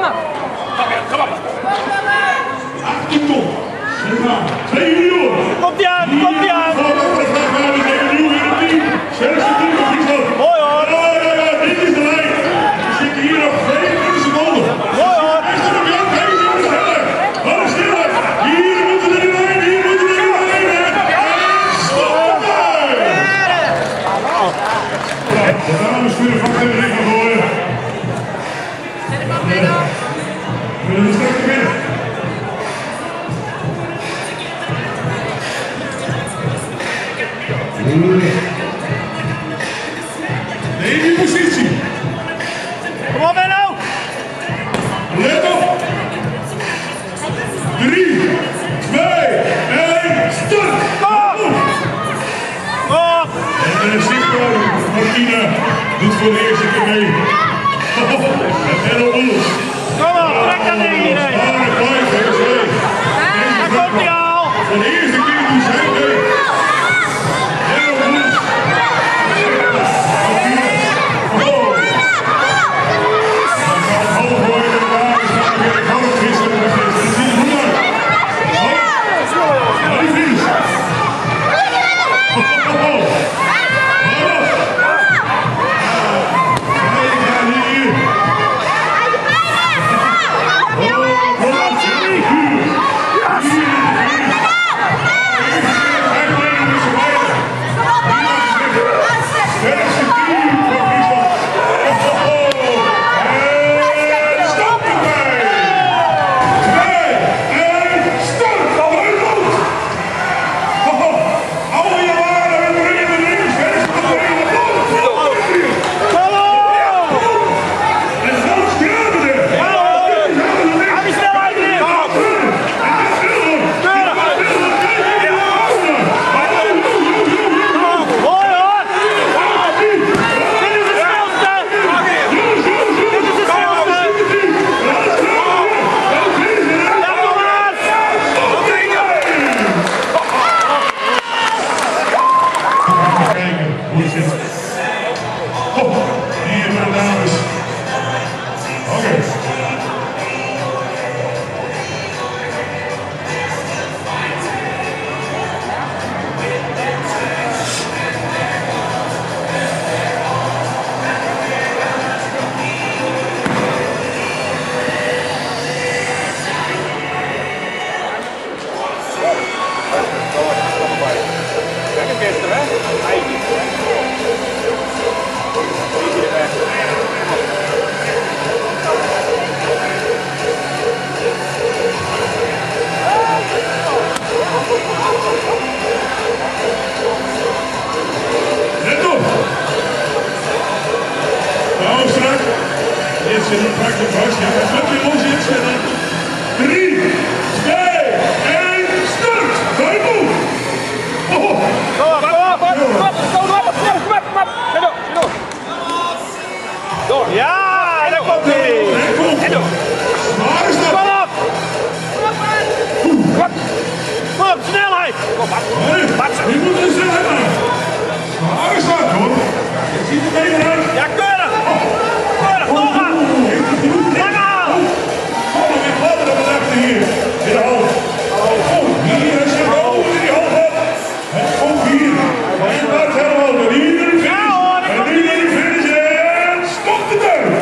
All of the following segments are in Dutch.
Kom op. Achterkom. Twee miljoen. Komt-ie aan, komt-ie aan. Mooi hoor. Dit is de lijn. We zitten hier op 25 seconden. Mooi hoor. Wat is sneller? Hier moeten we erin, hier moeten we erin. Stop er! De dames kunnen van de ring gaan gooien. Willen we straks beginnen? Neem je positie. Kom op Benno. Let op. 3, 2, 1, start! Kom! Kom! En de zichtbaar, Martina doet voor de eerste keer mee. En Benno Oels. Kom op, trek dat ding hierheen. Daar komt hij al. Voor de eerste keer doen zij mee. Benno Oels. Ja, daar komt hij! Kom op! Kom op, snelheid! Kom op, Matsen! Je moet er snelheid aan! Zware start hoor! Je ziet er beter uit! Ja, keurig! Keurig, doorgaan! Lang aan! Kom op, ik laat het achter hier! In de hoofd! Oh, hier is het over in die hoofd! Het komt hier! En wat helemaal hier! Ja hoor, ik kom en hier! Stop de deur!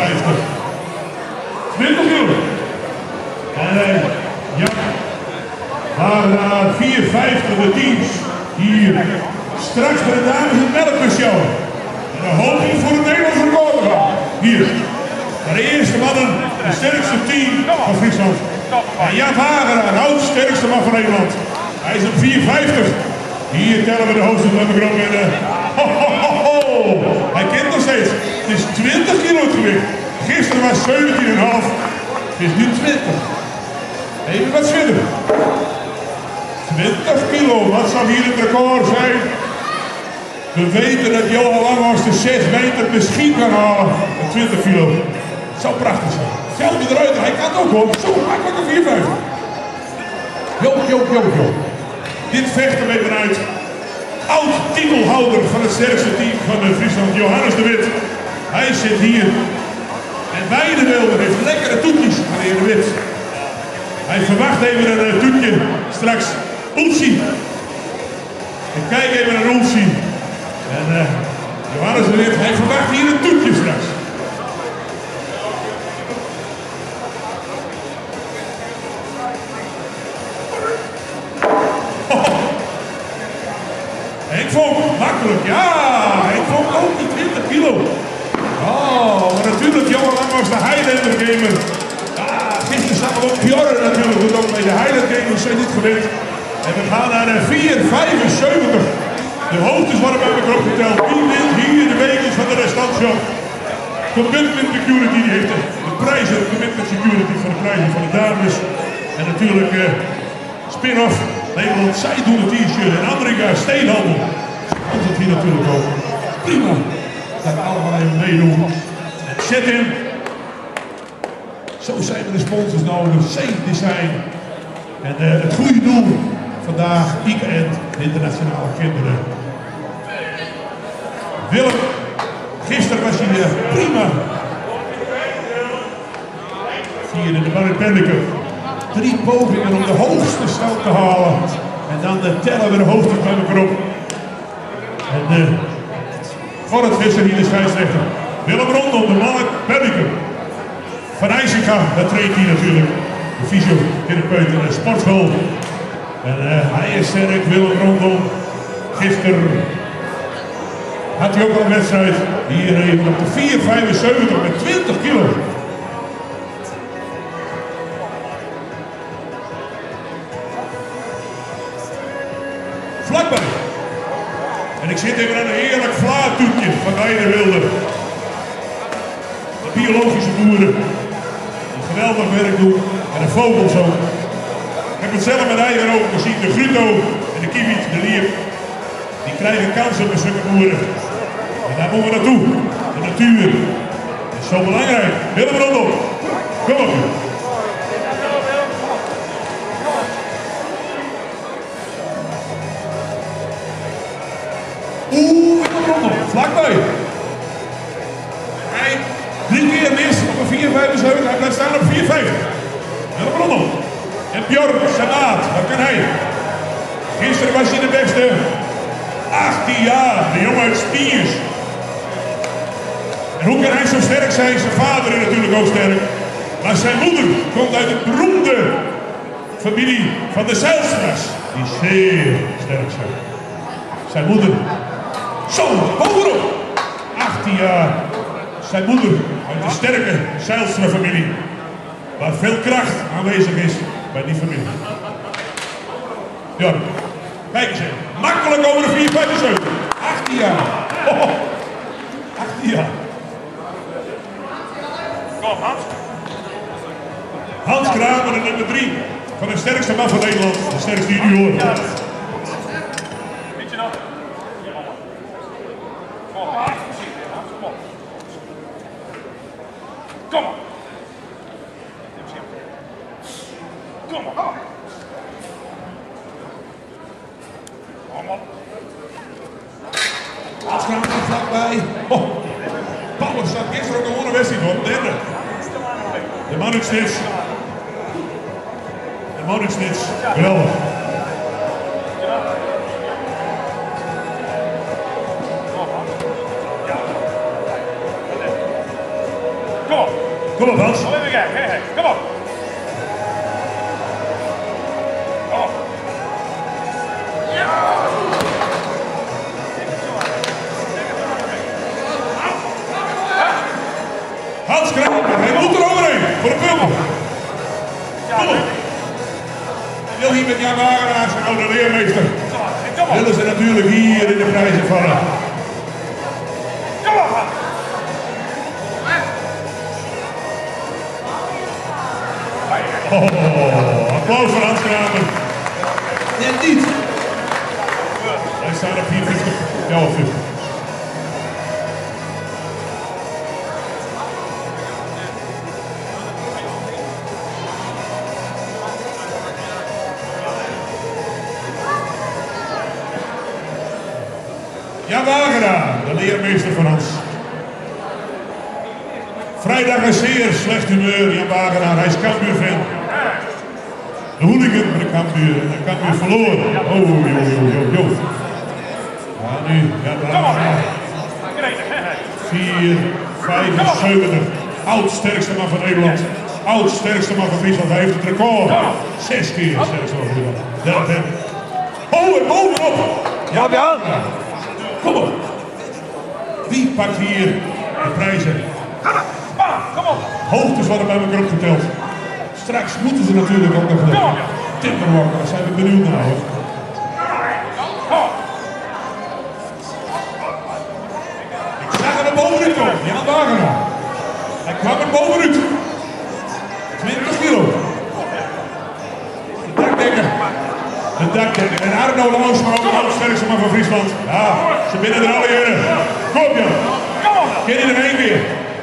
54. 20 kilo. En ja, maar 54 de teams hier straks bij de dames het melkbusjouw. En dan hoop ik voor het Nederlands record te gaan. Hier. Maar de eerste mannen, het sterkste team van Friesland. En Jan Hager, een oud sterkste man van Nederland. Hij is op 450. Hier tellen we de hoogste van de groep in. Hij kent nog steeds. Het is 20 kilo gewicht. Gisteren was 17,5. Het is nu 20. Even wat schudden. 20 kilo, wat zal hier het record zijn? We weten dat Johan Langhorst de 6 meter misschien kan halen. Met 20 kilo. Het zou prachtig zijn. Geldt hij eruit, hij kan het ook hoor. Zo makkelijk een 4,50. Jo. Dit vecht er even uit. Oud titelhouder van het sterkste team van Friesland, Johannes de Wit. Hij zit hier. En Weidewilder heeft lekkere toetjes aan de heer de Wit. Hij verwacht even een toetje straks. Ulci. Ik kijk even naar Ulci. En Johannes de Wit, hij verwacht hier een toetje straks. Henk Vonk, makkelijk, ja! Henk Vonk ook die 20 kilo. Oh, maar natuurlijk, Johan Langhorst, de Highlander gamer. Gisteren zat er ook Bjorn natuurlijk, doet ook mee. De Highland gamers zijn niet gewend. En we gaan naar 4,75. De hoogtes worden bij elkaar opgeteld. Wie wint hier de wekens van de restantshop? Commitment Security, die heeft de prijzen, Commitment Security voor de prijzen van de dames. En natuurlijk spin-off Nederland, zij doen het t-shirt en Andringa Steenhandel. Komt het hier natuurlijk ook. Prima. Dat we allemaal even meedoen. En zet in. Zo zijn we de sponsors nodig. Safe Design. En het goede doel vandaag, IKN, Internationale Kinderen. Willem, gisteren was hij prima. Hier in de Marit Benneke. 3 pogingen om de hoogste stand te halen. En dan tellen we de hoogte bij elkaar op. En voor het vissen hier de scheidsrechter. Willem Rondom, de Marit Benneke. Van IJsinga, dat traint hij natuurlijk. De fysiotherapeut in de sportschool. En hij is sterk, Willem Rondom. Gisteren had hij ook al een wedstrijd. Hier even op de 4,75 met 20 kilo. Vlakbij. En ik zit even aan een heerlijk vlaatoetje van Weidewilder. De biologische boeren. Die geweldig werk doen. En de vogels ook. Ik heb het zelf met eigen ogen gezien. De Gruto en de Kiewiet, de Lier. Die krijgen kansen met zulke boeren. En daar moeten we naartoe. De natuur. Dat is zo belangrijk. Willem Rondom. Kom op. Willem Rondom. Vlakbij. Hij 3 keer mis op een 4,75. Hij blijft staan op 4,50. Willem Rondom. En Bjorn, zijn maat, wat kan hij? Gisteren was hij de beste. 18 jaar, de jongen uit Spiers. En hoe kan hij zo sterk zijn? Zijn vader is natuurlijk ook sterk. Maar zijn moeder komt uit de beroemde familie van de Zijlstra's. Die zeer sterk zijn. Zijn moeder. Zo, bovenop. 18 jaar. Zijn moeder uit de sterke Zijlstra familie. Waar veel kracht aanwezig is bij die familie. Ja, kijk eens even. Makkelijk over de 4,75. 18 jaar. 18 jaar. Kom, Hans. Hans Kramer, de nummer 3 van de sterkste man van Nederland. De sterkste junior. Weet je nog? Kom op. Kom op. Kom op. Kom op. Hans Kramer vlakbij. Paul staat gisteren ook een gewonnen wedstrijd hoor. Derde. De man in snits. De man in snits. Geweldig. Kom op. Kom op, Hans. Kom even kijken. Kom op. Kom op. Hans krijgt hem. Hij moet er overheen. Voor de pummel. Kom op. Wil hier met Jan Wagenaar, zijn oude leermeester. Willen ze natuurlijk hier in de prijzen vallen. Kom op, Hans. Oh, applaus voor Hans Kramer. Net niet. Hij staat op 54. Ja, of 50. Jan Wagenaar, de leermeester van ons. Vrijdag een zeer slecht humeur, Jan Wagenaar. Hij is Cambuur-fan. De hooligan van de Cambuur. En de Cambuur verloren. Oh. Ja, nu, Jan Wagenaar. 4,75. Oud sterkste man van Nederland. Oud sterkste man van Friesland. Hij heeft het record. 6 keer sterkste man van Nederland. Oh, en bovenop. Jan Wagenaar. Kom op. Wie pakt hier de prijzen? Kom op. Hoogtes worden bij elkaar opgeteld. Straks moeten ze natuurlijk ook nog de timberwalker. Daar zijn we benieuwd naar. Hoor. Ik zag er naar bovenuit komen. Jan Wagenaar. Hij kwam er bovenuit. 20 kilo. De dakdekker. De dakdekker. En Arno Lansma, ook de sterkste man van Friesland. Ja, ze binnen er alle heren. Kom op, Jan. Ken je er één keer?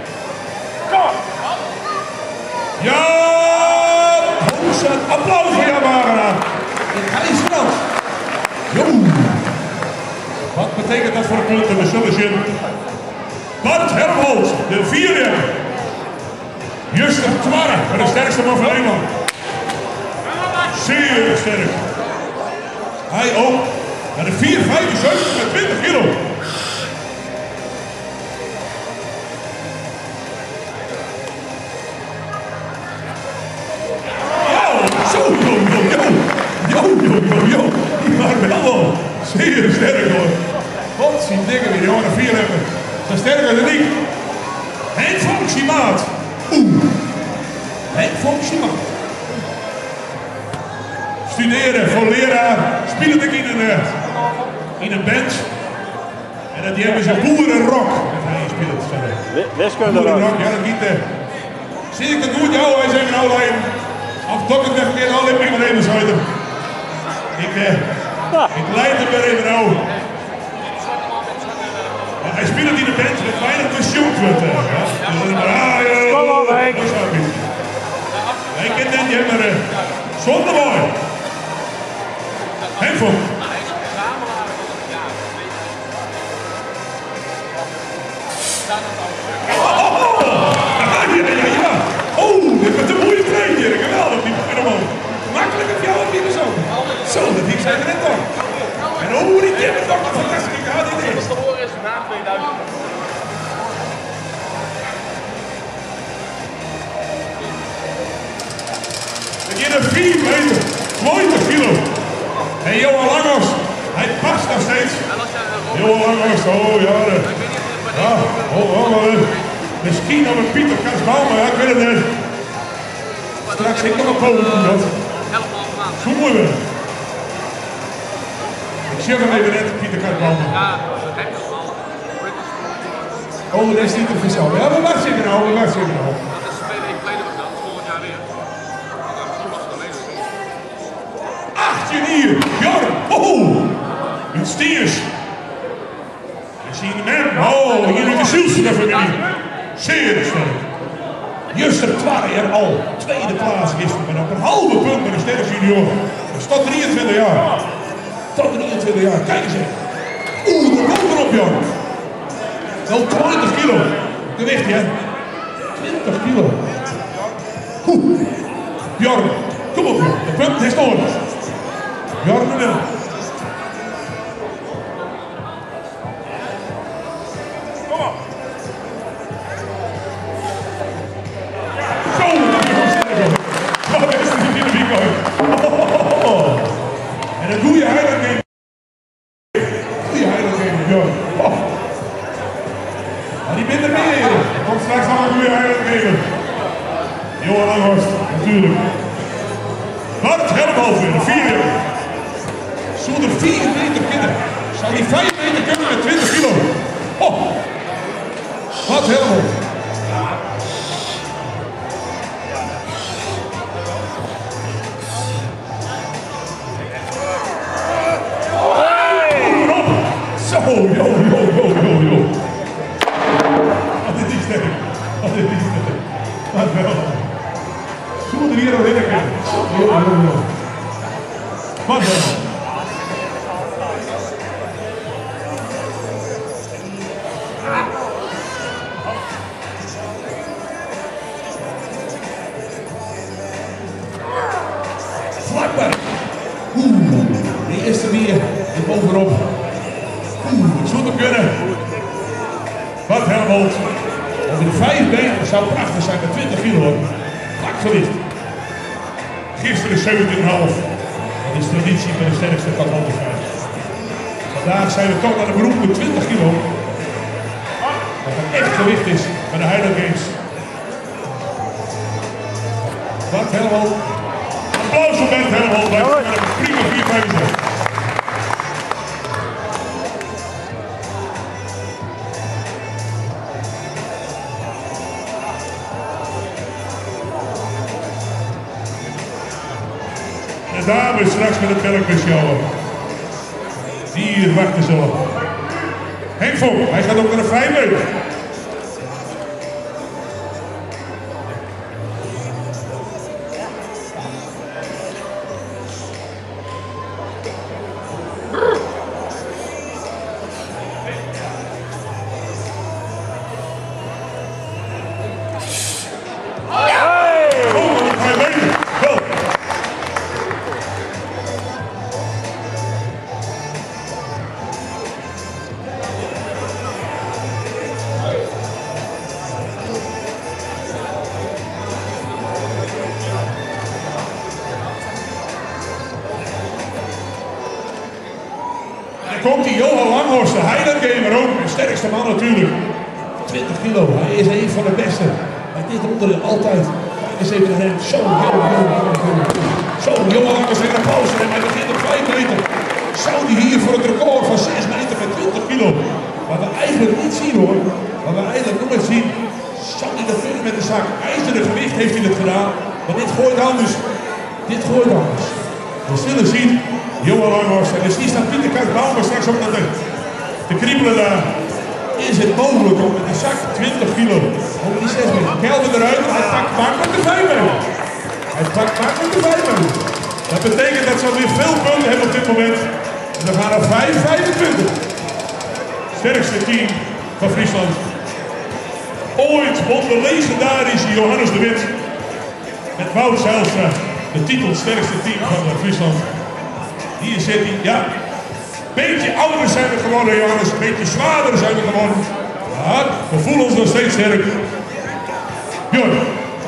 Ja, applaus voor Jan Wagenaar. In IJsland. Wat betekent dat voor de punten? We zullen zien. Bart Hermholt, de vierde. Juster Twarre, de sterkste man van Nederland. Zeer sterk. Hij ook. Naar de 4,75 met 20 kilo. Yo, die waren wel zeer sterk hoor. Wat zien dingen weer, jongen, 4 hebben. Zo sterker dan ik. Henk Vonksiemaat. Henk Vonksiemaat. Studeren voor leraar. Spelen ik in een band. En die hebben ze boerenrock. Dat hij speelt. Wiskunde boerenrock, ja dat niet. Zie ik dat goed? Ja, wij zijn nou alleen. Af toch het verkeerd al in mijn leven zouden. Ik leid hem weer even nou. Hij speelt in de band met weinig gesjoemd wordt. Kom op, Henk. Hij kent dat je maar zonder mooi. Henk Vonk. Ja. Oh, dit wordt een mooie trein hier. Geweldig, die helemaal. Makkelijk op jou op hier zo. Zo, dat ik zei er net al. En hoe die Tim het ook nog fantastisch gehad in is. De horen is na 2000. We gaan 4 meter, 20 kilo. En Johan Langers, hij past nog steeds. Johan Langers, oh ja. Misschien nog een Pieter Kansbouw, maar ja, ik weet het niet. Straks ik nog een podium. Zo mooi weer. Ik zie hem even net, Pieter Kansbouw. Oh, dat is niet te veel. Ja, maar wacht even nou, Dat is 2 weken geleden was dat, volgend jaar weer. Hier, Bjorn, het stiers. We zien hem, hier in de zielste familie. Zeer sterk. Juster Twarre er al, tweede plaats gisteren, maar op een halve punt met een sterk junior. Dat is tot 23 jaar. Tot 23 jaar, kijk eens even. Daar komt erop, Bjorn. Wel 20 kilo. Gewicht, hè? 20 kilo. Bjorn, kom op, Bjorn. De punt is nodig. Bjorn de Wil. Kom op. Bart Helmholtz weer, 4 jaar. Zullen er 4 meter kunnen? Zal die 5 meter kunnen met 20 kilo? Oh! Bart Helmholtz. Zo, yo. Wat is die sterk? Wat wel. Zullen we er hier nog in kunnen? Yo. Wat wel. Vlakbij. De eerste weer en bovenop. Het zou er kunnen. Wat Helmholtz. Over de 5 meter zou prachtig zijn met 20 kilo. Vlak gewicht. Gisteren 17,5. Dat is traditie bij de sterkste van 105. Vandaag zijn we toch naar de beroemde 20 kilo. Wat een echt gewicht is bij de Highland Games. Bart Helmholtz. Applaus voor Bart Helmholtz. Met een prima 4,75. De dames straks met het melkbesjouwen. Die hier wachten zullen. Henk Vonk, hij gaat ook naar de 5 meter. Komt die Johan Langhorst, de Highland Gamer ook, de sterkste man natuurlijk. 20 kilo, hij is een van de beste. Hij dit onderdeel altijd. Hij is even een zo, Zo, Johan Langhorst in de pauze en hij begint op 5 meter. Zou die hier voor het record van 6 meter met 20 kilo. Wat we eigenlijk niet zien hoor. Wat we eigenlijk nooit zien. Zou hij dat vinden met de zak. IJzeren gewicht heeft hij het gedaan. Maar dit gooit anders. We zullen zien. Johan Langhorst. En dus hier staat Pieter Kart-Bouwman straks op te kriebelen daar. Is het mogelijk om met die zak 20 kilo over die 6 meter. Kelder eruit en hij pakt makkelijk de 5 meter. Dat betekent dat ze weer veel punten hebben op dit moment. En we gaan naar 5,25. Sterkste team van Friesland. Ooit won de legendarische Johannes de Wit met Wout Zijlstra de titel sterkste team van Friesland. Hier zit hij, ja. Beetje ouder zijn we geworden, Johannes. Een beetje zwaarder zijn we geworden. Ja, we voelen ons nog steeds sterk. Björn.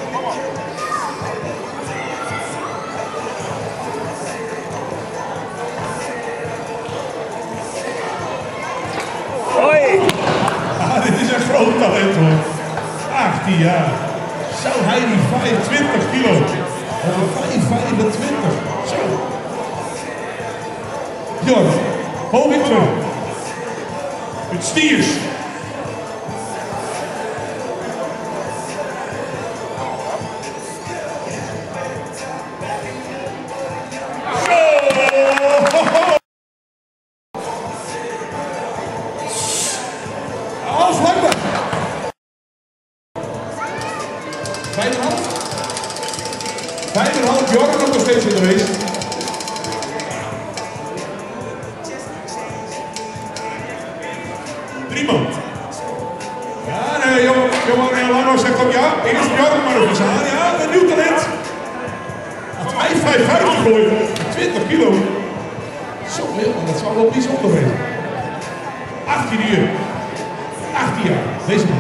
Ah, dit is een groot talent hoor. 18 jaar. Zou hij die 25 kilo over 5,25. Zo. Björn, hoog in terug. Het stiers. Afvlakken. 5,5 Björn nog steeds in de race. Prima. Ja, nee, Johan Langhorst zegt ook ja, eerst Björn maar nog eens aan. Ja, een nieuw talent. 5,55 gooien, 20 kilo. Zo heel, dat zou wel bijzonder zijn. 18 uur. 18 jaar, deze man.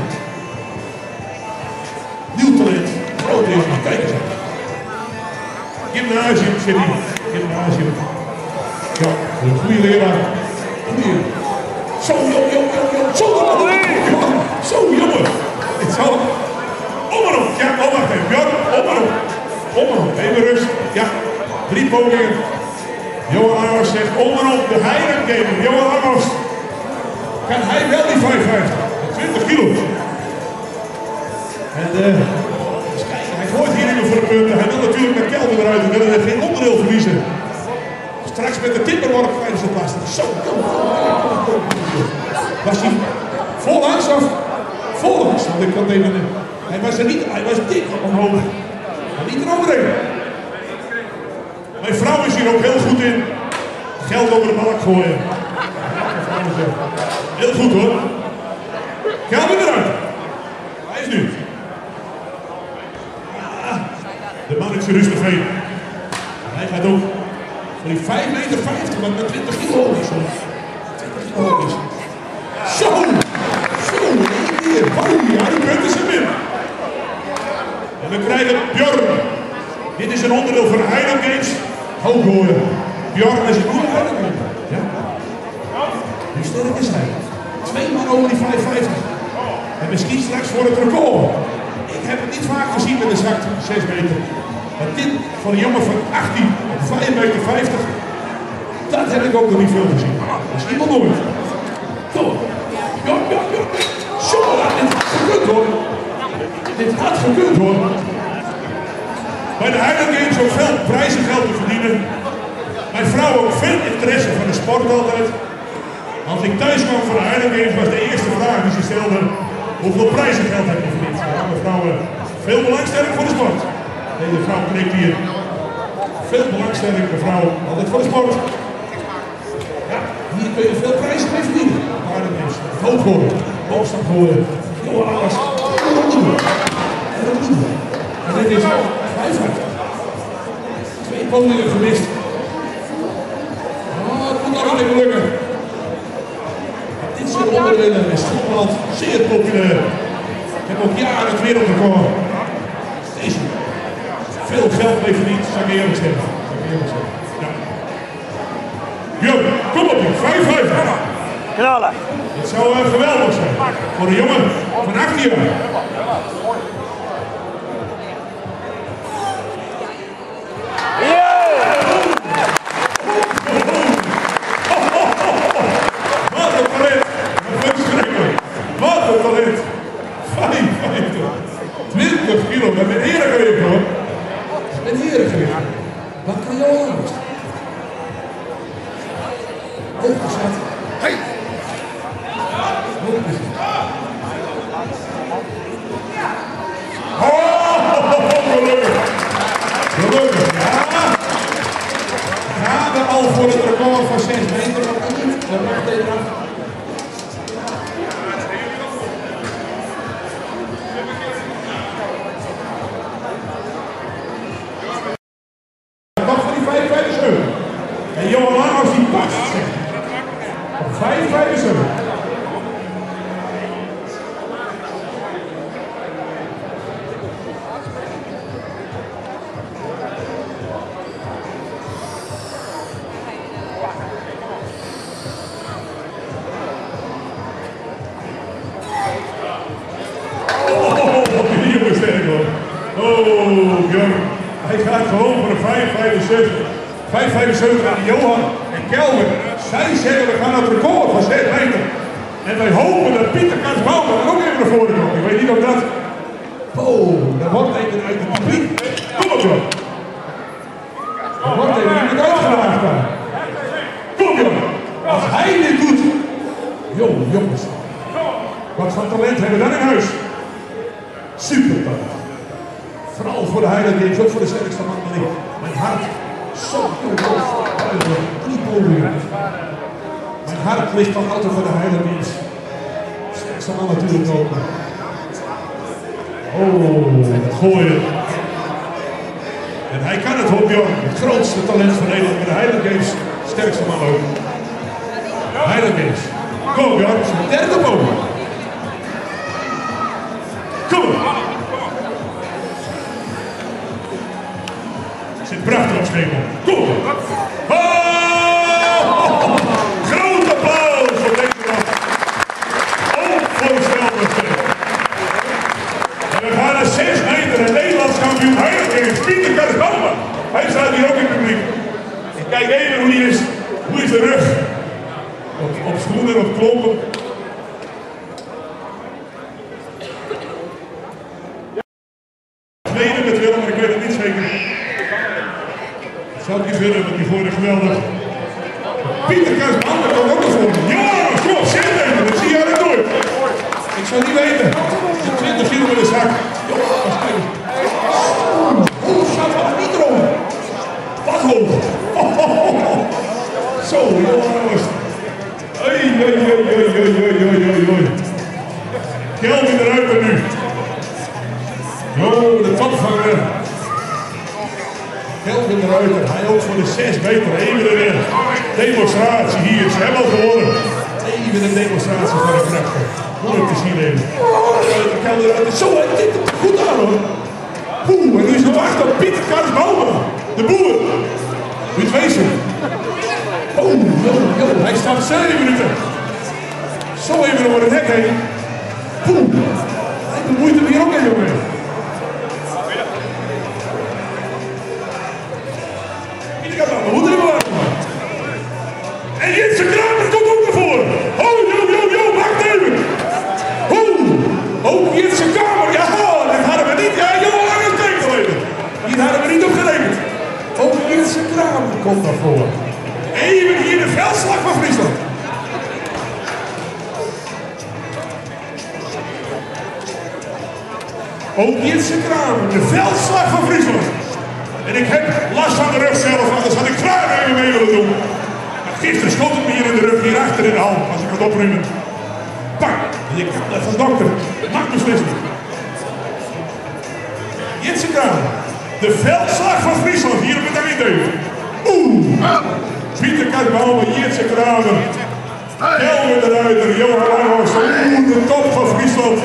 Nieuw talent, groot jongen, kijk eens aan. Gymnasium zit hij. Gymnasium. Ja, een goede leraar. Goeie. Zo, zo, jongen. Het zal. Om en op. Ja, wacht even. Björn, om en op. Even rust. Ja. 3 pogingen. Johan Amos zegt onderop de Highland Gaming. Johan Amos, kan hij wel die 55? 20 kilo. En eens kijken, hij gooit hier even voor de punten. Hij wil natuurlijk met Kelvin eruit. Hij wil er geen onderdeel verliezen. Straks met de timmerwork krijgen ze plastic. Zo, kom. Was hij vol langs of vol langs? Want ik kan even. Hij was er niet, hij was dik omhoog. Maar niet eroverheen. Mijn vrouw is hier ook heel goed in. Geld over de balk gooien. Heel goed hoor. Kelvin eruit. Hij is nu. De man is rustig heen. Hij gaat ook voor die 5,50 meter, maar met 20 kilo is. 20 kilo is. Zo! Zo! Hier! Ja, die punten zijn binnen. En we krijgen Björn. Dit is een onderdeel van de Highland Games. Hoog gooien. Björn is een goede Highland Game. Ja? Hoe sterk is hij? 2 man over die 5,50. En misschien straks voor het record. Ik heb het niet vaak gezien met de zak 6 meter. Maar dit van een jongen van 18 op 5,50 meter, dat heb ik ook nog niet veel gezien. Misschien wel nooit. Zo. Ja. Zo, dit had gekund hoor. Dit had gekund hoor. Bij de Highland Games ook veel prijzengeld te verdienen. Mijn vrouw ook veel interesse van de sport altijd. Als ik thuis kwam voor de Highland Games was de eerste vraag die ze stelde: hoeveel prijzengeld heb je verdiend? Ja, mevrouw, veel belangstelling voor de sport. Deze vrouw knikt hier. Veel belangstelling, mevrouw, altijd voor de sport. Ja, hier kun je veel prijzen mee verdienen. Maar dat is hoog gooien, hoogstand gooien, heel alles. En dat doen we. En dit is 500. 2 pogingen gemist. Oh, het moet nog even lukken. Dit soort onderdelen is Schotland zeer populair. Ik heb ook jaren het wereldrecord. Deze. Veel geld mee verdiend, zou ik eerlijk zeggen. Ja. Jo, kom op je, 5-5. Knallen. Dit zou geweldig zijn. Voor een jongen van 18 jaar. Wat een talent. Wat een talent. 55. 20 kilo, dat ben heerlijk geweest hoor. Dat ben heerlijk geweest. Wat kan jou anders? Hooggezet. Hey! Hooggezet. Oh, gelukkig. Gelukkig, ja. Gaan we al voor het record van 6 meter? Dat niet. Dat mag even af. En Johan Amos die past. 5,75. Die jongen sterk hoor. Oh, Björn. Hij gaat gewoon voor een 5,75. 5,75 aan Johan en Kelvin. Zij zeggen we gaan het record van 6 meter. En wij hopen dat Pieter Kansbouwer er ook even naar voren komt. Ik weet niet of dat. Oh, dat wordt even uit het publiek. Kom op Johan. Dat wordt even niet uitgelaagd daar. Kom Johan. Als hij dit doet. Jongens. Wat voor talent hebben we dan in huis? Super talent. Vooral voor de Highland Games, ook voor de sterkste man. Mijn hart. Zo, 3 pogingen. Mijn hart ligt nog altijd voor de Highland Games. Sterkste man natuurlijk ook. Oh, gooien. En hij kan het hoor, Björn. Het grootste talent van Nederland bij de Highland Games. Sterkste man ook. Highland Games. Kom Björn, zijn derde poging. Kom op. Zit prachtig op schepel. Kom! Oh! Groot applaus voor deze man. Onvoorstelbaar. En we gaan naar 6 meter en Nederlands kampioen Highland Games. Pieter Kansbouwer. Hij staat hier ook in het publiek. Kijk even hoe die is. Hoe is de rug? Op schoenen, op klompen. Tweede met Willem, maar ik weet het niet zeker. Zou ik niet willen, want die gooide geweldig. Pieter Kuisman, dat kan ook nog voor. Ja, kom op, zet even, dat zie jij er door. Ik zou niet weten. 20 kilo met de zak. Oh, zat wat niet erom. Wat hoog. Zo, jongens. Oei. Kelvin eruit er nu. Jo, de top van Kelvin eruit. Hij ook voor de 6 meter. Even een demonstratie hier. Ze hebben al gewonnen. Even een demonstratie van de krachten. Mooi te zien even. Kelvin eruit. Zo, hij tikt het goed aan hoor. Oeh, en nu is het wachten op Pieter Kuisman. De boer. Moet wezen. Oh, hij staat 7 minuten. Zo even over het hek heen. Poeh. Hij bemoeit hem hier ook even mee. Pieter Kuisman, we moeten even laten. En Jitse Kramer komt ook naar voren. Oh, wacht even. Oh, Jitse Kramer, ja, dat hadden we niet. Ja, Johan Lange steekt al even. Hier hadden we niet op gerekend. Oh, Jitse Kramer komt naar voren. Even hier de veldslag van Friesland. Ook Jitse Kramer, de veldslag van Friesland. En ik heb last van de rug zelf, anders had ik graag even mee willen doen. Maar gisteren schot het me hier in de rug, hier achter in de hand, als ik het opruimen. Pak, je kan dat van dokter. Mag beslissen. Jitse Kramer, de veldslag van Friesland, hier op het eindeuvel. Pieter Kuisman, Jitse Kramer, Kelvin de Ruiter, Johan Langhorst, de top van Friesland.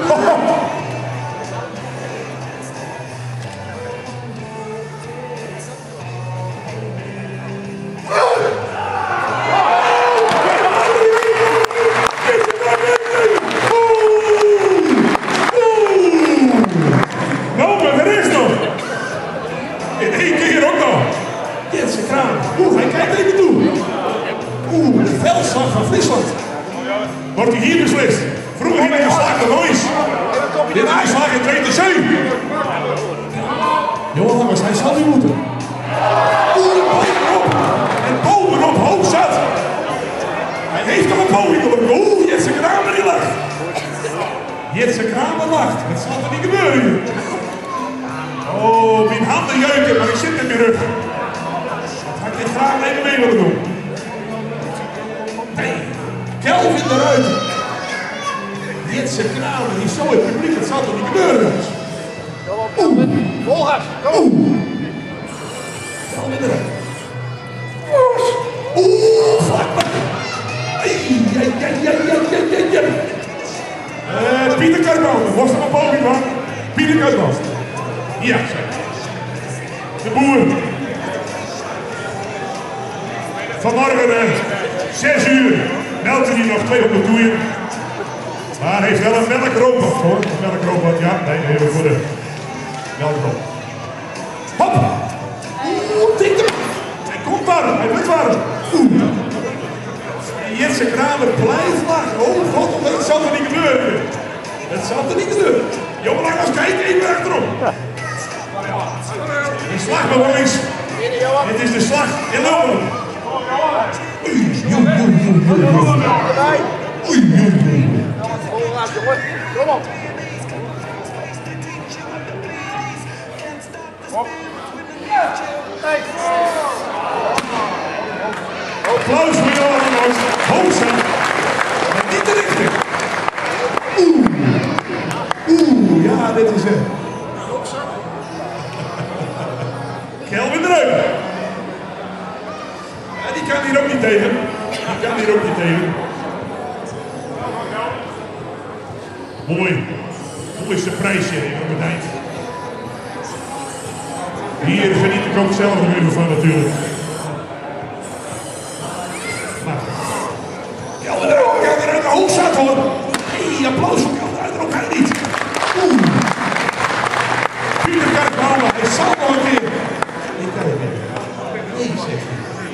Nou, maar er is nog. In 1 keer ook nog. Jitse Kramer. Hij kijkt even toe. De veldslag van Friesland. Wordt hij hier beslist? Vroeger ging hij geslaagd door Lois. Dit is geslaagd in 2 te 7. Johan Langhorst, hij zal niet moeten. En bovenop hoog zat. Hij heeft nog een poging op hem. Jitse Kramer die lacht. Jitse Kramer lacht. Het zal er niet gebeuren hier. Oh, mijn handen jeuken, maar ik zit in mijn rug. Dat had ik dit graag even mee willen doen. Nee, Kelvin eruit. Jitse Kramer, die zo in het publiek, het zal toch niet gebeuren. Volgas, kom! Kelvin eruit. Vlakbij. Pieter Kuisman, was er een poging van? Pieter Kuisman. Ja, de boer. Vanmorgen 6 uur meldt hij nog 200 koeien. Maar hij heeft wel een melkrobot hoor. Een melkrobot, ja, nee, even voor de melkrobot. Hop! Tik hem! Hij komt warm, hij wordt warm. En Jitse Kramer blijft lachen. Oh god, dat zal er niet gebeuren. Het zal er niet gebeuren. Johan Langhorst, kijk even achterom. De slag bij Lois. Dit is de slag in Londen. Kom op. Applaus voor Johan Langhorst. Hoogzak. Maar niet de richting. Ja, dit is het. Kelvin eruit. Ja, die kan hier ook niet tegen. Die kan hier ook niet tegen. Mooi. Hoe is de prijsje op het eind? Hier geniet ik ook zelf nog even van natuurlijk. Maar Kelvin eruit, de hoog zat hoor. Hey, applaus voor Kelvin eruit, ook hij niet. Pieter Kuisman, hij zal nog een keer. Ik kan het niet. Nee, zeg.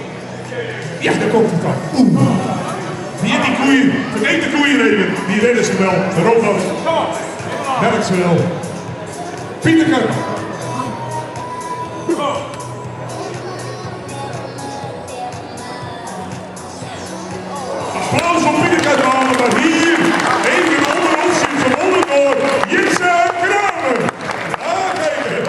Ja, daar komt het dan. Vergeet die koeien. Vergeet de koeien even. Die redden ze wel. De robot. Werkt ze wel. Pieter Kuip. Applaus voor Pieter Kuip. Maar hier even een andere optie gewonnen door Jitse Kramer. Ja, kijk.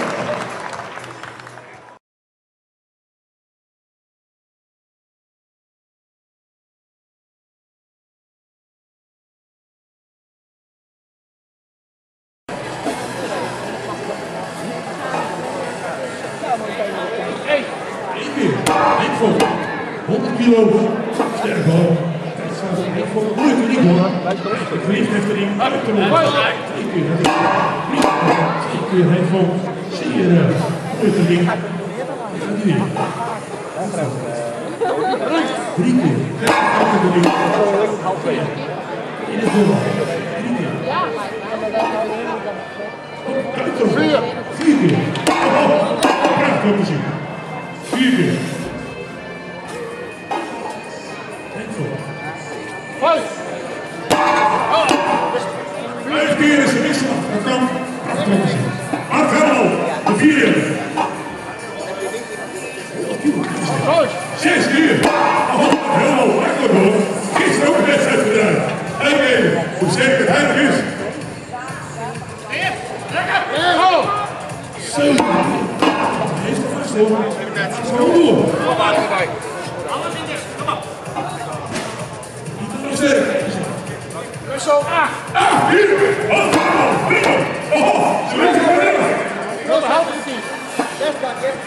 Eindvolk, 100 kilo, sterk hoor. Eindvolk, moeilijk er niet hoor. Het vliegt heeft er niet uit te lopen. 2 keer, 2 keer Eindvolk, zeer moeilijk er niet. En nu weer. 3 keer, in het doel. 3 keer. 4 keer. Prachtig te zien. 4 keer. Vijf keer is er niks van. Dat kan. Prachtig te zien. Marcelo, de 4. 6 keer. Helemaal lekker hoor. Gisteren ook een wedstrijd gedaan. Kijk even hoe sterk het heilig is. 7. Heeft er vast hoor. Zo door. Sterk. Russel. Hier. Ze weten het wel. Dat houdt het niet. Desbak, hè.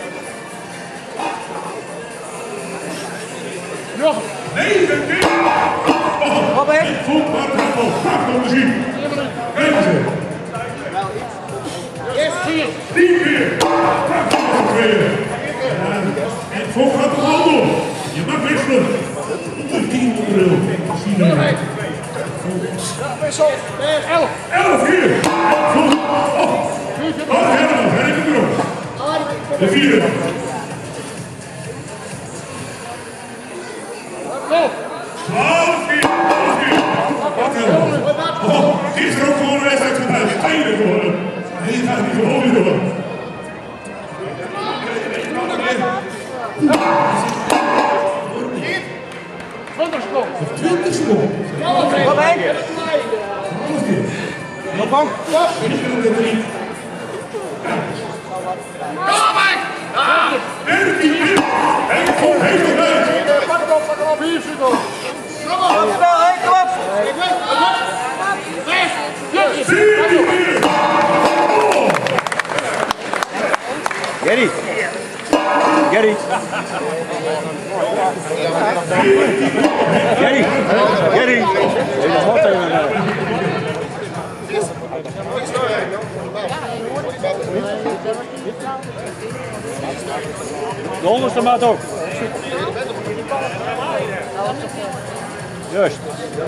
Nog. 9 keer. Wat ben je? Voetbal, prachtig om te zien. Kijk eens. Yes, 10 keer. Prachtig om te tweede. En Volk gaat de bal door. Je mag wisselen. 10 onderdeel. Wissel. 11. 11 keer. Volk. Helemaal. Hij heeft het erop. De 4. Go. 12 keer. Gisteren ook gewoon een wedstrijd gedaan. De tweede geworden. Hier gaat hij gewoon weer door. Seconden. 20 seconden. Wat ben je? Nog bang? En ik wil het niet. 13 keer. Heeft het uit. Pak hem op. 4 seconden. Kom op. Snel, hè? Kom op. 14 keer. Gerry. Gerry. Gerry. Gerry. De onderste maat ook. Juist.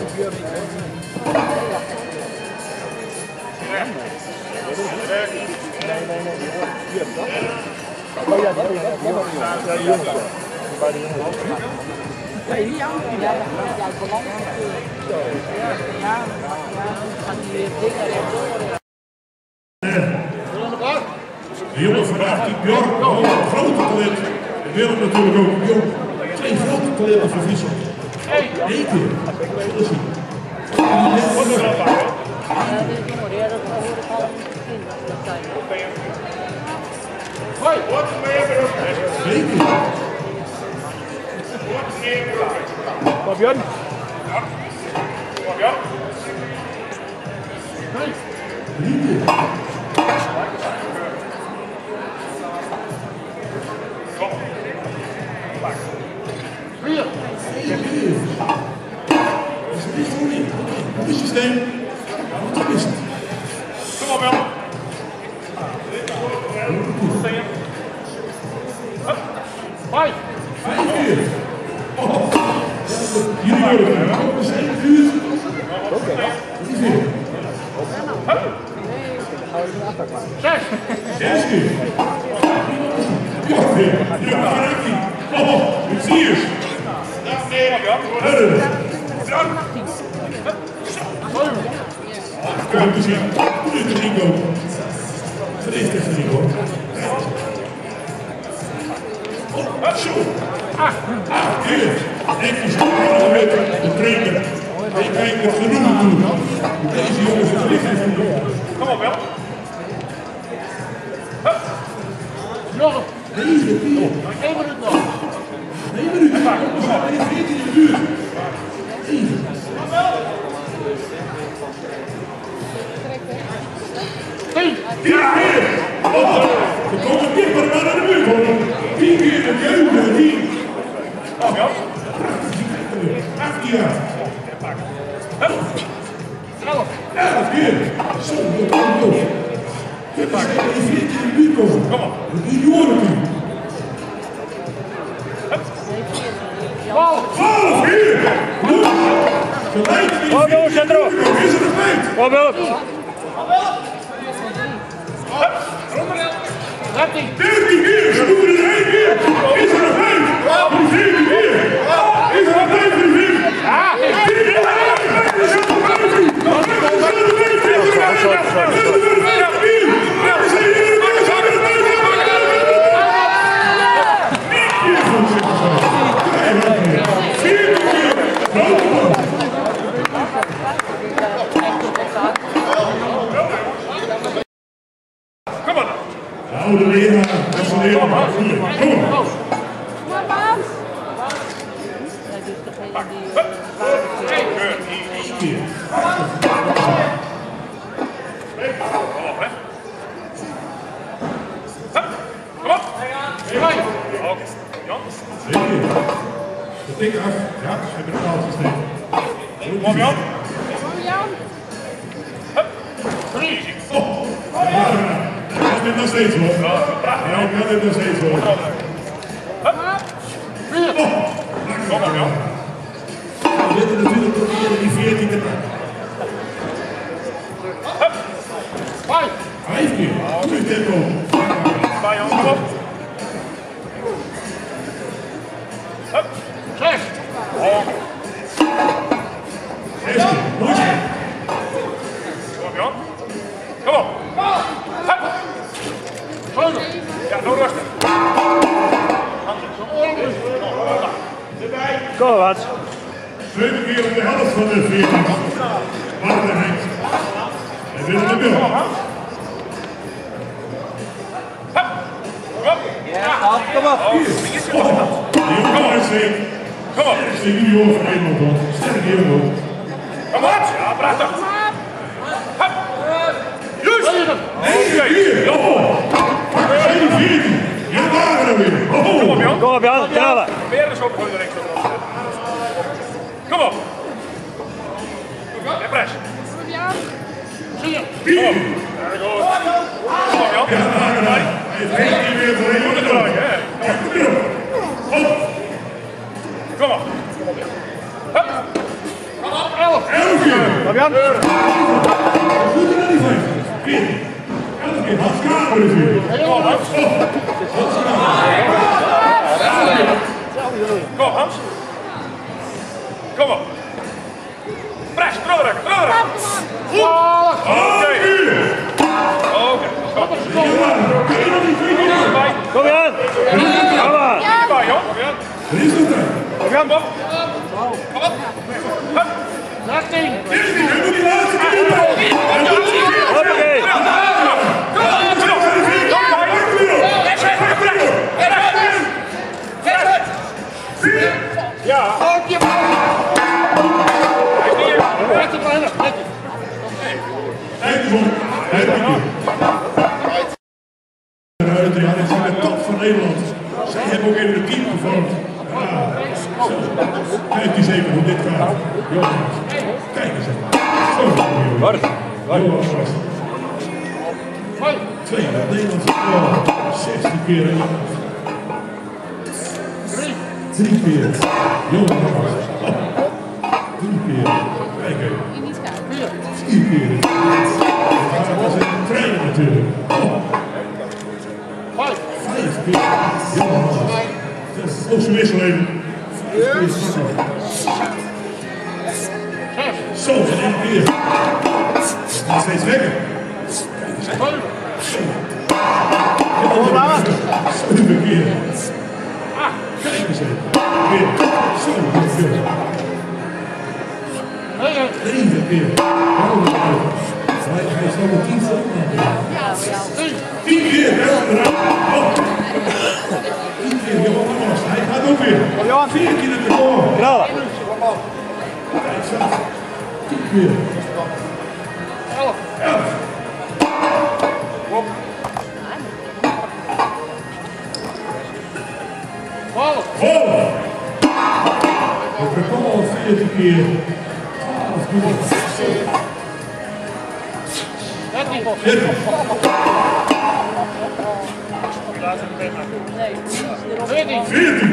Nee, die andere die hebben juist belangrijk. Ja, gaan die dingen rechtdoor. De jongen vandaag, die Björk, een grote talent. En Willem natuurlijk ook. Jong, 2 grote talenten voor Friesland. 1 keer. Zullen zien. Wat is dat daar? Dat hoor ik al in. Hoi. Wat is meer? 2 keer. Fabian. Fabian. 3 keer. Vier. 4 keer. Is het niet goed in? Wat is het systeem? Wat is het? Kom op, Jan. 5. 5 keer. Jullie worden er. We zijn het uur. Oké. 3 keer. 6. 6 keer. 8 keer. Ja, gelijk niet. Oh, ik zie je. Kijk te zien. Goed te zien komen. Dat is te zien hoor. Zo. Hier. Netjes met de trainer. Ik kijk het genoeg doen. Deze jongens het licht heeft genomen. Kom op, wel. Nog Deze kiel. 1 minuut nog. 1 minuut. We zijn in 14 in de buurt. Ja, hier! Oh, we komen dieper naar de buurt hoor. 10 keer de jeugd, 10. Kom, Jan. 8 jaar. 11 keer. Zo, dat kan ook. We zijn in 14 in de buurt komen. Kom op. De juniorenteam. 12 keer. Gelijk in Kom jongens, zet erop. is er een feit. Kom op. 13 keer, ze doen er 1 keer. Is er een feit? De 14 keer. Is er een feit voor de 14? Ja. Kom op. Oude leraar, dat is een leraar. Kom op. Dat ding af. Ja, ze hebben het al gestegen. Kom, Jan. Ik kan dit nog steeds hoor. Ja, ik kan dit nog steeds hoor. Kom op, Jan. We willen natuurlijk proberen die 14 te pakken. 5 keer. Goed tempo. Sta Jan, kom op. 6. 16. Goed. Kom op, Jan. Kom op. Ja, doe rustig. Kom wat. 7 keer op de helft van de 14. Mark de Heinz. En Willem de Mil. Kom op. Die jongen is een Kom op. sterkste junior van Nederland hoor. Sterk jongen. Kom op. Ja, prachtig. Juist. Hier. Oh. Pakken zij die 14. Ja, daar gaan we weer. Kom op, Oh. Jan. Kom op Jan, knallen. Weer eens op de rechts. Kom op. En press. Zie je. Kom op. Kom op, Jan. Hij heeft 1 keer weer voor een jongen Draaien, hè. Kom op. Hup. 11 keer. Kom Jan. Goed naar die 15. 14. 11 keer. Hans Kramer is weer. Kom op, Hans. Kom op, Hans. Kom op. Press, terugdrukken, terugdrukken. Oké. Oké. Kom Jan. Kom maar. Hierbij, joh. Kom Jan. Resultaat. Kom Jan. Kom op. Kom op. Hup. 13. Hij moet die laatste keer bij. Hoppakee. Ja. Dit zijn de top van Nederland. Zij hebben ook in het team gevormd. Ja. Kijk eens even hoe dit gaat. Jongens, kijk eens even. Jongens. 2 Nederlandse vrouwen. 16 keer in jongens. 3 keer. Jongens. 3 keer. Kijk even. 4 keer. Dat is een trainer natuurlijk. 5 keer. Jongens. Ook zijn wissel even. Zo, van één keer. Nog steeds lekker. Zeven keer. Kijk eens even. Weer. Zo, weer. 9 keer. Hij is nog 10 seconden. 10 keer. 10 keer. Hij gaat ook weer. 4 keer in de goal. Knallen. 10 keer. 11. We komen al 14 keer. 13. Nee, 14.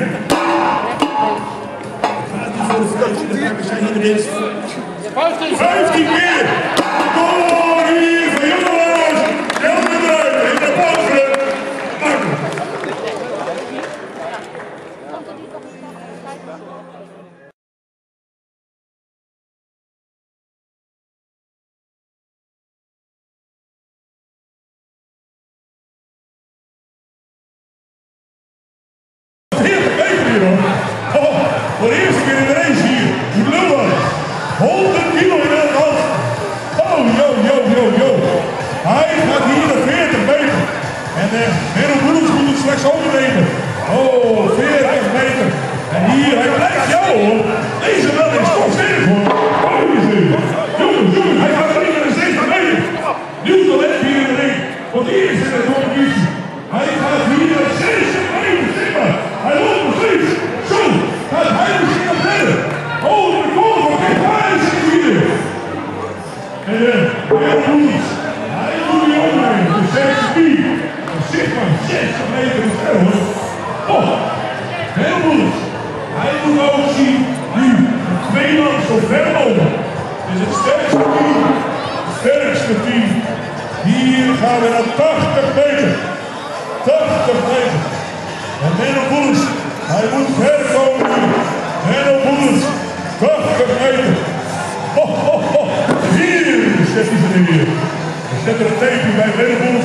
Gaat niet voor de vlucht. We zijn hier ineens. 15 keer. Goal hier van jongens. Helder eruit. In de pauze. Makkelijk. Voor de eerste keer in de race hier, Lullen, 100 kilo in elk hand. Oh, yo. Hij gaat hier de 40 meter. En de Merel Bloems moet het straks overnemen. Oh, 40 meter. En hier, hij blijft, hoor. Deze man is toch sterk hoor. Jongens, hij gaat alleen naar de 60 meter. Nieuws al echt hier in de ring. Voor het eerst in de competitie. Hij gaat hier naar de 60 meter. Hij loopt nog steeds. Zo, gaat hij misschien nog verder. Oh, de goal van Kijk, hij is hier. En Merel Bloems. Hij doet die overnemen. De 60 zit maar 60 meter in ver hoor. Oh, heel goed. Hij moet ook zien nu twee man zo ver mogelijk. Het is het sterkste team. Het sterkste team. Hier gaan we naar 80 meter. 80 meter. En Menno Boels, hij moet ver komen nu. Menno Boels, 80 meter. Hier zet hij ze neer. We zetten een teken bij Menno Boels.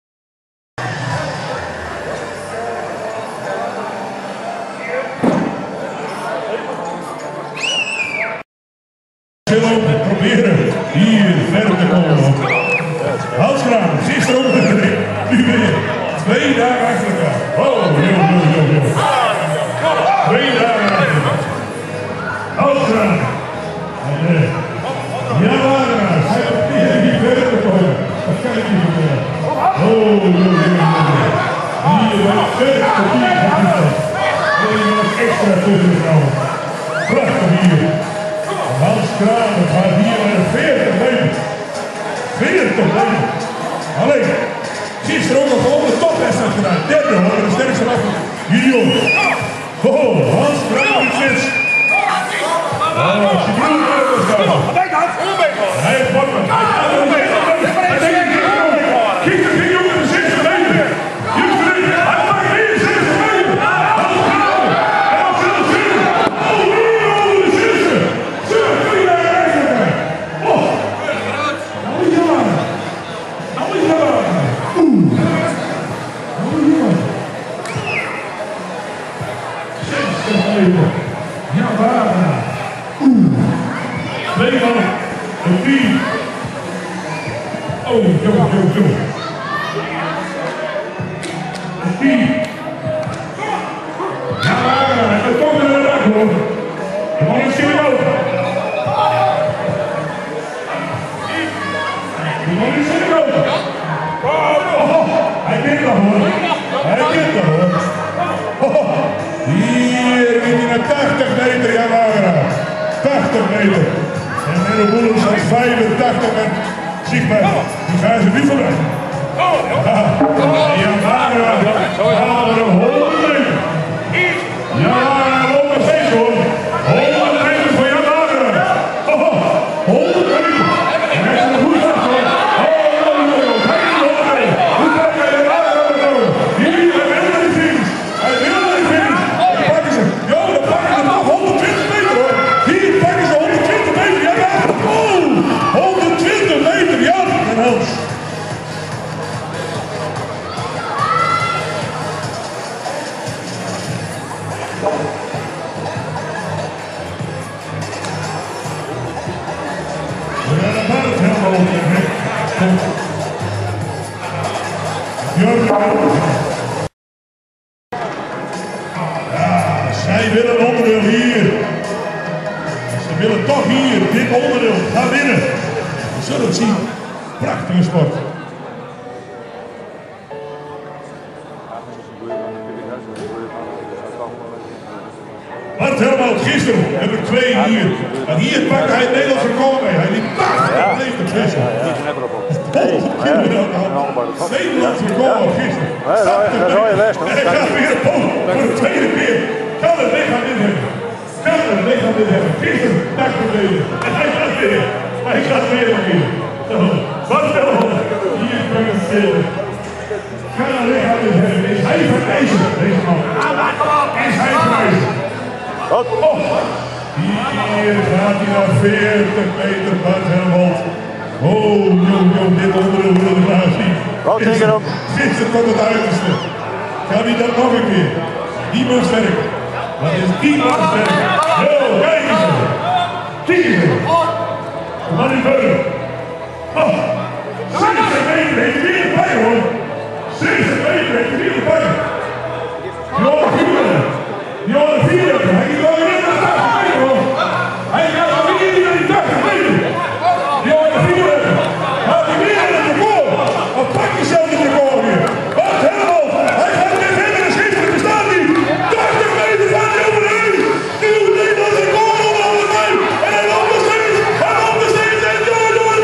Proberen hier verder te komen. Halsgraaf, gisteren ook met de ring. Nu weer 2 dagen achter elkaar. Oh, yo. 2 dagen achter elkaar. Halsgraaf. Ja, hij probeert hier verder te komen. Dat kan ik niet vertellen. Oh, yo. Hier wordt verder te komen. Hier wordt extra tussen gekomen. Prachtig hier. Hans Kramer gaat hier naar de 40 meter. 40 meter. Alleen, gisteren ook nog gewoon de topwedstrijd gedaan. Derde hoor, de sterkste af. Junior. Oh, Hans Kramer in flits. Oh, Sibiel Kramer. Hij heeft bakken. Hij denkt niet aan het kijk de ding op de 60 meter. Hij maakt hier 60 meter. Hans Kramer. En dan veel zin. Oh, de 60. Ja, waar? Twee man, een team. Oh, yo. Een team. Ja, waar? Het komt er weer uit, hoor. De man is hier ook. De man is hier ook. Hij kent dat, hoor. Hier gaat hij naar 80 meter, ja, waar? 80 meter. En Menno Boels van 85 en zichtbaar. Die gaan ze niet vooruit. Ja, maar we 100 meter. Ja, hij loopt nog steeds hoor. 100 meter voor Jan Lageren. 100 meter. En hij is er goed af hoor. Hij is er goed mee. Hoe kan hij Jan Lageren komen? Hier, hij wil naar de finish. Hij wil naar de finish. Ja, zij willen een onderdeel hier. Ze willen toch hier dit onderdeel gaan winnen. We zullen het zien. Prachtige sport. Bart Helmout gisteren, nummer 2 hier. En hier pakte hij het Nederlands record mee. Hij liep prachtig bleef de vissen. Nederlands record gisteren. Dat is je best. En hij gaat weer op voor de tweede keer. Kan het lichaam dit hebben? Kan het lichaam dit hebben? Gisteren dakproblemen. En hij gaat weer. Hij gaat weer een keer. Bart Helmout. Hier kan het spelen. Kan het lichaam dit hebben? Is hij verwijzen, deze man? Is hij verwijzen? Oh, hier gaat hij naar 40 meter, Bart Helmout. Oh, dit onderdeel willen we graag zien. Wat denk je dan? Gisteren tot het uiterste. Kan hij dat nog een keer? Die man sterk. Wat is die man sterk? Yo, kijk eens. Kijk eens. Wat is er? Oh, 60 meter heeft hij weer erbij hoor. 60 meter heeft hij weer erbij. Jongen, vier. Hij gaat wel weer naar de 80 meter hoor. Hij gaat wel weer naar die 80 meter. Jongen, vier. Gaat hij weer naar het record. Of pak je zelf het record weer. Bart Helmout. Hij gaat weer verder en schieten. Er staat hij. 80 meter van de overheen. Nieuw Nederlands record onder andere mij. En hij loopt nog steeds. Hij loopt nog steeds. En jongen.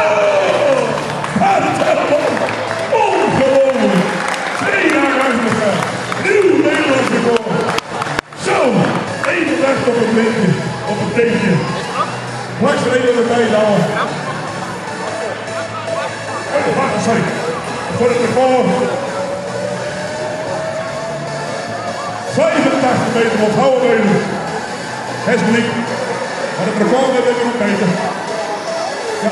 Bart Helmout. Ongelooflijk. 2 jaar uit elkaar. Nieuw Nederlands record. Zo, even wachten op het linkje, op het teentje. Vlak er even erbij houden. Oh, wacht, sorry. Voor het record. 85 meter onthouden we. Hesbelik. Maar het record met een meter. Ja.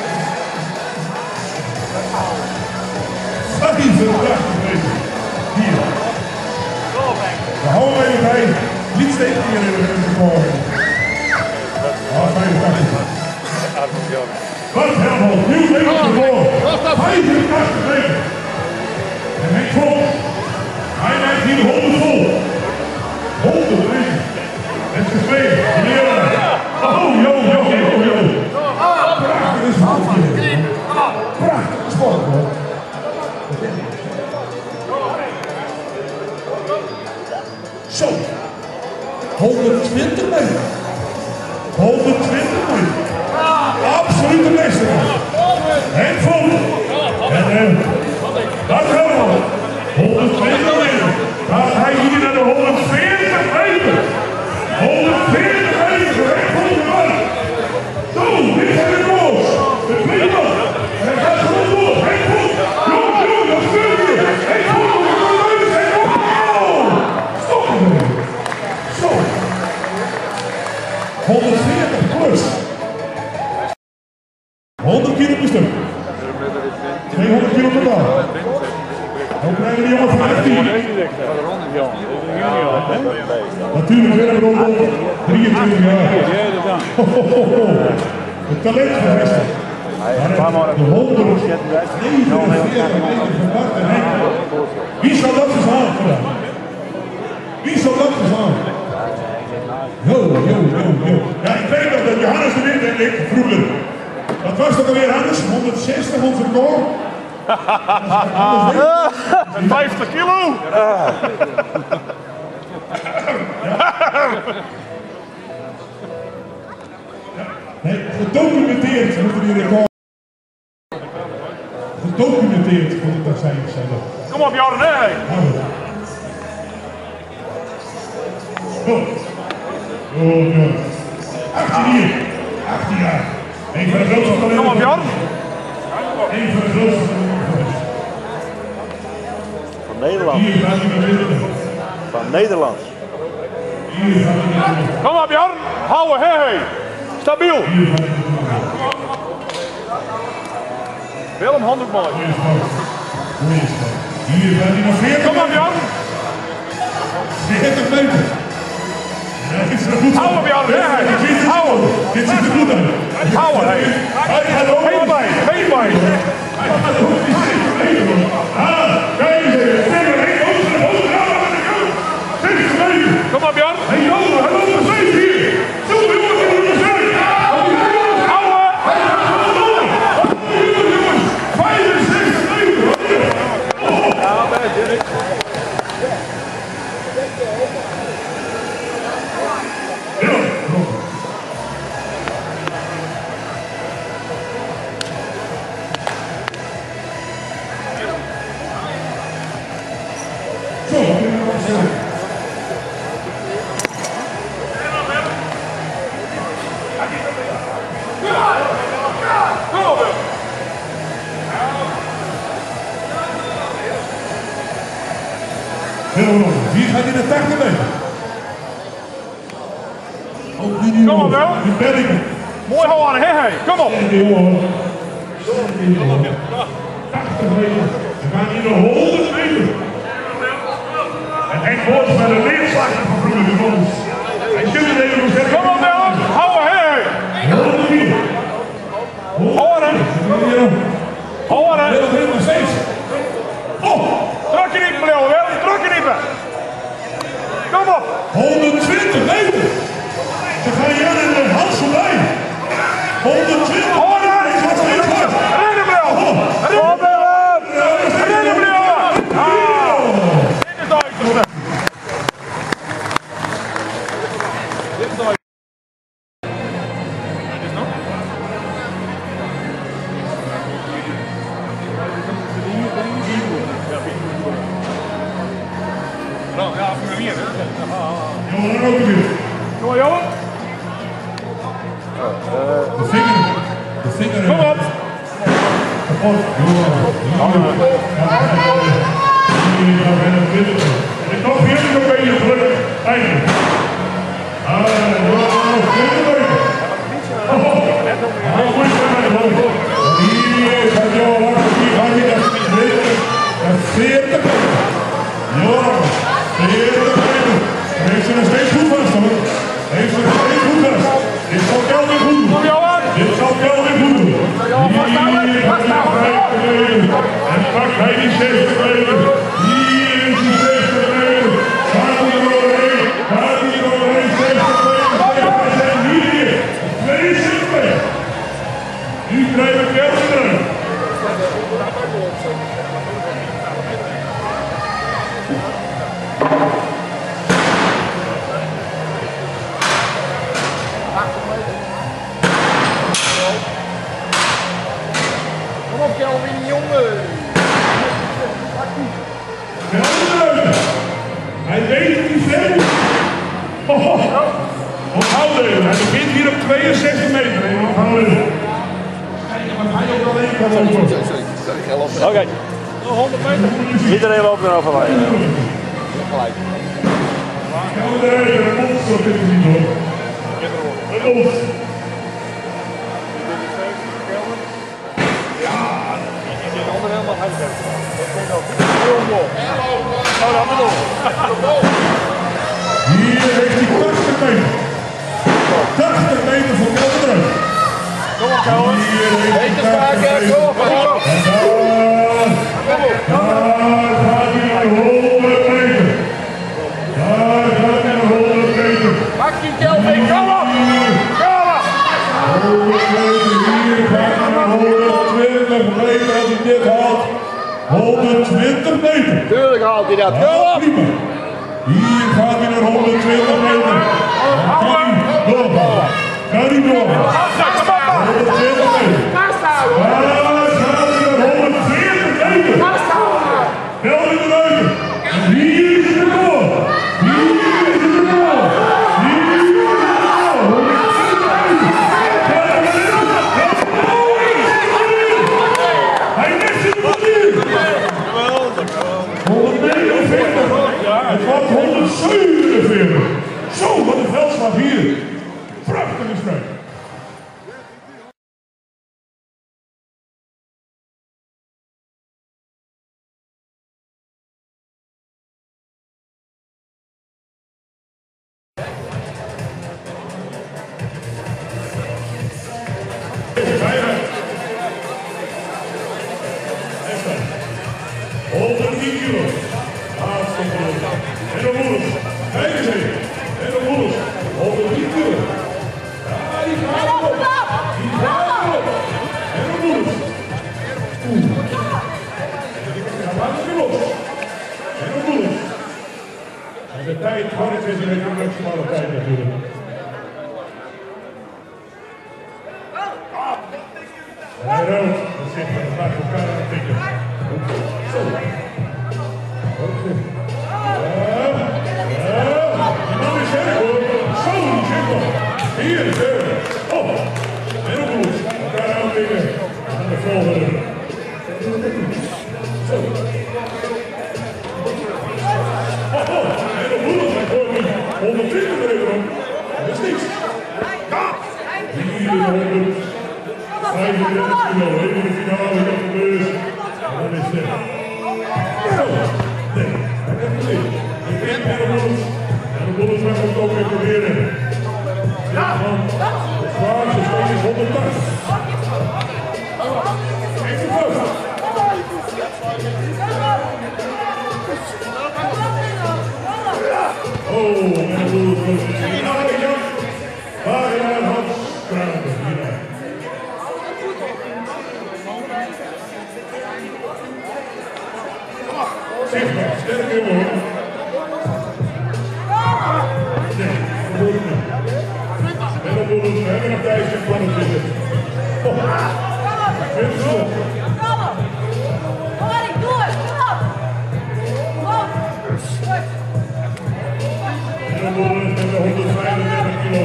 85 meter. Hier. We houden we even bij. Niet steeds hier in de record. Oh, 85. Bart Helmout, nieuw Nederlands record. 85 meter. En Henk Vol. Hij maakt hier de 100 vol. 100 meter. Het is 2. Oh, yo. Prachtige sport. Prachtige sport, hoor. Zo. 120 meter. 120 meter. Absoluut de beste. Henk Vol. En Bart Helmout. 120 meter. Gaat hij hier naar de 140 meter. 140 meter. Henk Vol erbij. Zo, dit is de record. De tweede man. Hij gaat gewoon door. Henk Vol. Jongen, dat speelt hier. Henk Vol. Stop hem. Zo. 140 plus. 100 kilo per stuk. 200 kilo per dag. Dan krijgen we die jongen van 18. Natuurlijk weer een rondom 23 jaar. Het talent van Westen. De 149 meter van Bart en Henk. Wie zal dat verzamelen vandaag? Wie zal dat verzamelen? Yo. Ja, ik weet nog dat Johannes de Wind en ik vroeger. Wat was dat alweer, Hannes? 160 ons record? Met 50 kilo? Nee, gedocumenteerd moeten die record. Gedocumenteerd moet het dat zijn. Kom op, Jordan, nee! Oh, ja. 18 hier. 18 jaar. Eén van de grootste talenten. Kom op, Jan. Eén van de grootste talenten. Van Nederland. Hier gaat hij naar winnen. Van Nederland. Hier gaat hij naar winnen. Kom op, Jan. Houden, hey. Stabiel. Hier gaat hij naar winnen. Willem, handdoek mooi. Hier gaat hij naar 40. Kom op, Jan. 40 meter. goed. Houden Björn, hè? Houden. Dit ziet er goed uit. Houden, hé. Geen bij, geen bij. Kijk eens even. Kom maar Björn. Hij loopt nog steeds hier. Zo jongens, hij loopt nog steeds. Houden. 65 meter. Wie gaat in de 80 meter? Ook die Kom op, Björn. Die Bellingham. Mooi houden, hè? Kom op. Die jongen. 80 meter. We gaan hier de 100 meter. En Henk Boorts met een leerslag van Vroege Jongens. Hij zit er even op zeggen. Kom op, Björn. Houden, hè? 100 meter. Houden. Houden. Nog steeds. Oh! Druk je niet, Leeuwen, wel. Druk je niet. Kom op. 120 meter. Ze gaan Jan en de Hans voorbij. 120 Houden. Rennen, Leeuwen. Rennen, Leeuwen. Dit is de uiterste. Dit is de uiterste. Nou, ja, voor meer, hè? Jongen, dan ook weer. Kom maar, Johan. De vinger. De vinger. Kom op. Kapot. En nog weer een beetje druk. Eindelijk. Hier gaat Johan Lakker. Hier gaat hij naar 40 meter. Johan, 40 meter. Heeft ze nog steeds goed vast, hoor. Heeft ze nog steeds goed vast. Dit zal Kel weer goed doen. Kom, Johan. Dit zal Kel weer goed doen. Hier gaat hij 50 meter. En pakt hij die 60 meter. Hier is die 60 meter. Gaat hij er overheen. Gaat hij er overheen. 60 meter. Hij zegt hier. 62 meter. Nu krijgen we Kel weer eruit. Kom op, Kelvin, jongen. Hij weet het niet veel. Onthoud even, hij begint hier op 62 meter. Onthoud even. Kijken wat hij ook alleen kan lopen. Oké. Nog 100 meter. Iedereen loopt er over mij. Gelijk. Gaan we eruit, een monster dit is niet hoor. Een monster. Die andere helemaal uitzetten. Dat komt ook. Oh, dan maar door. Hier heeft hij 80 meter. 80 meter voor Kelder. Kom op, Kelvin. Hier heeft hij 80 meter. Kom op, En daar gaat hij naar 100 meter. Daar gaat hij naar 100 meter. Pak die Kelvin, kom op. Kom op. 100 meter, hier gaat hij naar 120 meter als hij dit haalt. 120 meter. Tuurlijk haalt hij dat. Kom op. Prima. Hier gaat hij naar 120 meter. Kan hij doorgaan? Kan hij doorgaan? 120 meter. Vasthouden. Daar gaat hij naar 140 meter. Vasthouden. Kelvin eruit. En hier is het erdoor. Hier is het erdoor. Hier is het erdoor. 120 meter. Hij mist het nog niet. 149. Het wordt 147. 110 kilo. Hartstikke leuk. En dan Woelers. Kijk eens even. En dan Woelers. 110 kilo. Ja, die gaat erop. Die gaat erop. En dan Woelers. Gaat hartstikke los. En dan Woelers. En de tijd van het is een maximale tijd natuurlijk. Hij rood, dat zit van de vraag elkaar aan het tikken. Zo. Die man is sterk hoor. Zo, die zit nog. Hier, deur. Oh, en op de hoed. Elkaar aan het tikken. En de volgende. Zo. En op de hoed, hij gooit nu 120 euro. Dat is niks. Hier, 100. 35 kilo, even in de finale op de beurs. En dan is het. Zo. Nee, hij heeft het niet. Ik denk naar de Bollens. En de Bollens mag het ook weer proberen. Ja, man. De zwaarste stand is 180. Even vast. Oh, en de Bollens komt het zien. Pagina Hans Kramer. Zeg maar, sterk jongen hoor. Nee, dat moet niet. En dan moeten we hebben nog tijd in plannen zitten. Oh, vind je zo? Kom ik doe het, kom! En dan moeten we met de 135 kilo.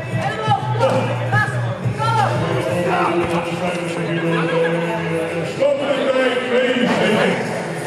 Stop de tijd, 2.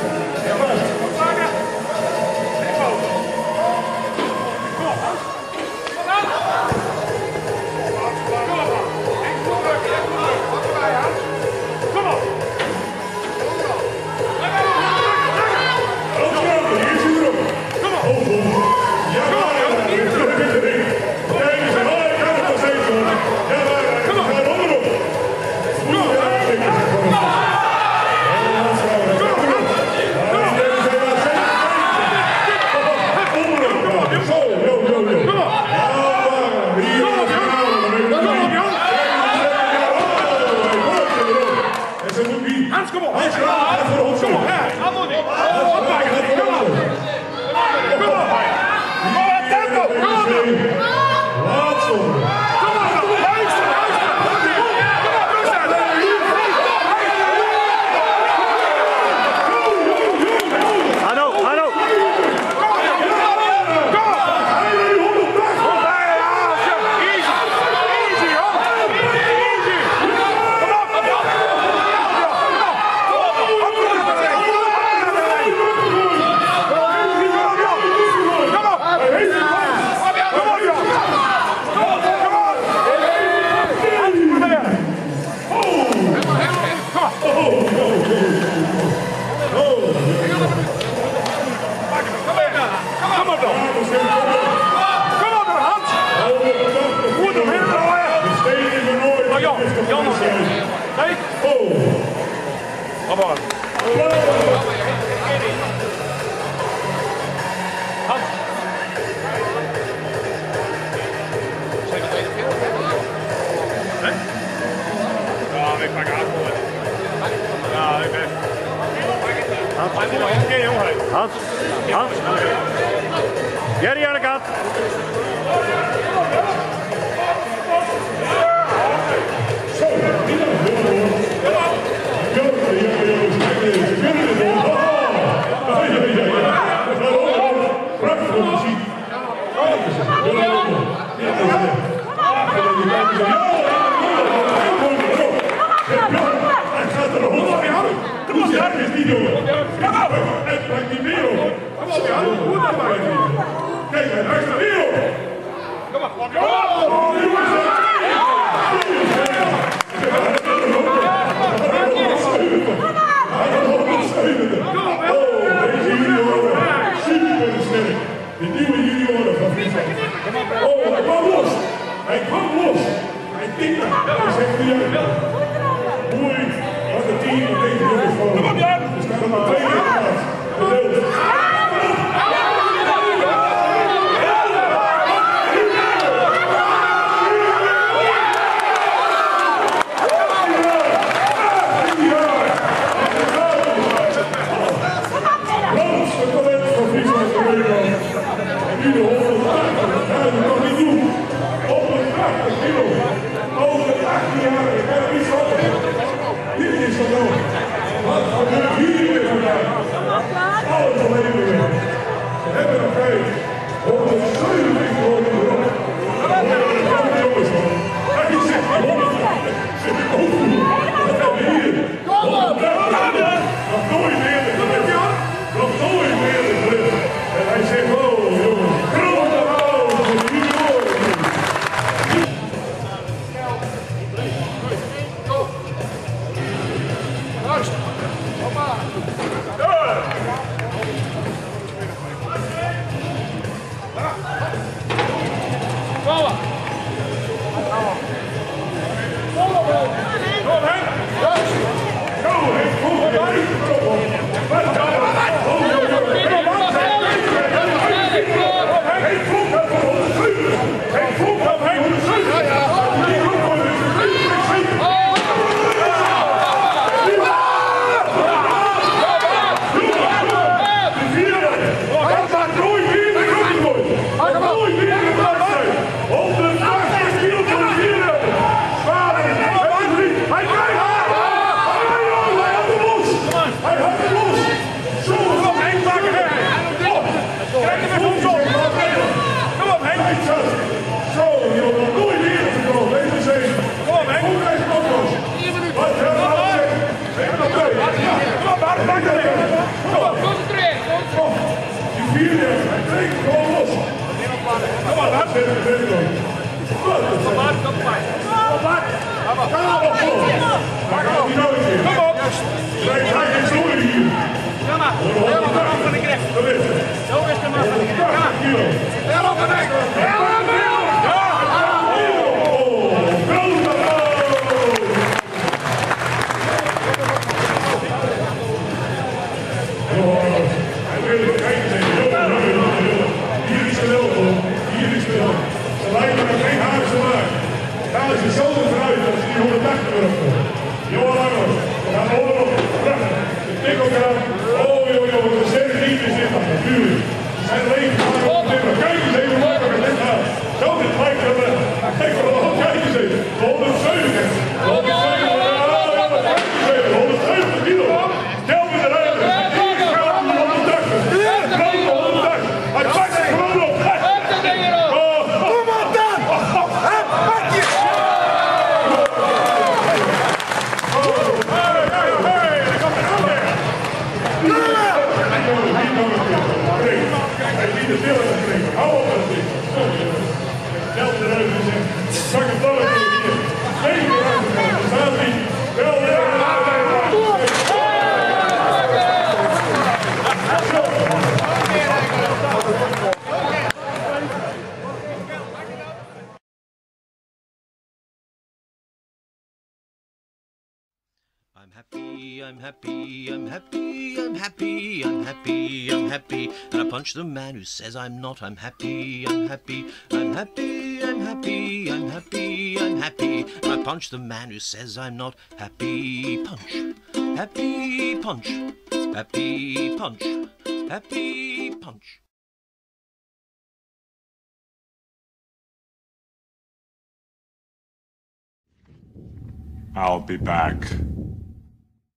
Hans, kom op! Hans, kom op! Kom op! Allemaal niet! Kom op! Kom op! Tempo! Kom op! Hans, Hans, Jerry aan de kant. Kijk, hij is er weer op! Kom maar! Kom de nieuwe junioren van Friesland. Oh, hij kwam los! Hij kwam los! Hij tikte! Hij zegt nu mooi, wat een team met deze jongens van. Er staat op de tweede plaats. I'm happy, I'm happy, I'm happy, I'm happy, I'm happy, I'm happy. And I punch the man who says I'm not. I'm happy, I'm happy, I'm happy, I'm happy, I'm happy, I'm happy. And I punch the man who says I'm not. Happy punch, happy punch, happy punch, happy punch. I'll be back.